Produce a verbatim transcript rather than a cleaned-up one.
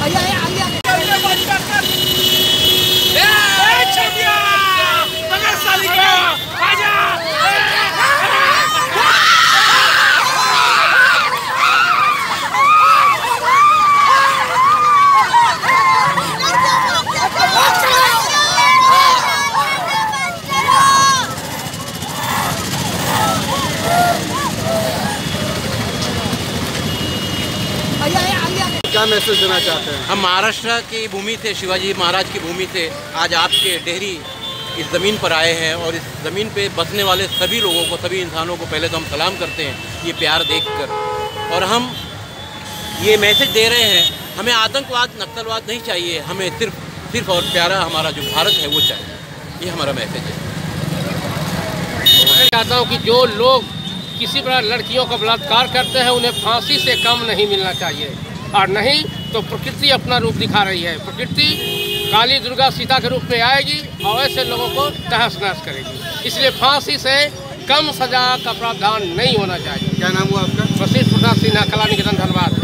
क्या मैसेज देना चाहते हैं? हम महाराष्ट्र की भूमि से, शिवाजी महाराज की भूमि से आज आपके डेहरी इस ज़मीन पर आए हैं और इस ज़मीन पे बसने वाले सभी लोगों को, सभी इंसानों को पहले तो हम सलाम करते हैं ये प्यार देखकर, और हम ये मैसेज दे रहे हैं हमें आतंकवाद, नक्सलवाद नहीं चाहिए, हमें सिर्फ सिर्फ और प्यारा हमारा जो भारत है वो चाहिए। ये हमारा मैसेज है। मैं चाहता हूँ कि जो लोग किसी प्रकार लड़कियों का बलात्कार करते हैं उन्हें फांसी से कम नहीं मिलना चाहिए, और नहीं तो प्रकृति अपना रूप दिखा रही है। प्रकृति काली दुर्गा सीता के रूप में आएगी और ऐसे लोगों को तहस नहस करेगी। इसलिए फांसी से कम सजा का प्रावधान नहीं होना चाहिए। क्या नाम हुआ आपका? वशिष्ठ प्रसाद सिन्हा, कला निकेतन, धन्यवाद।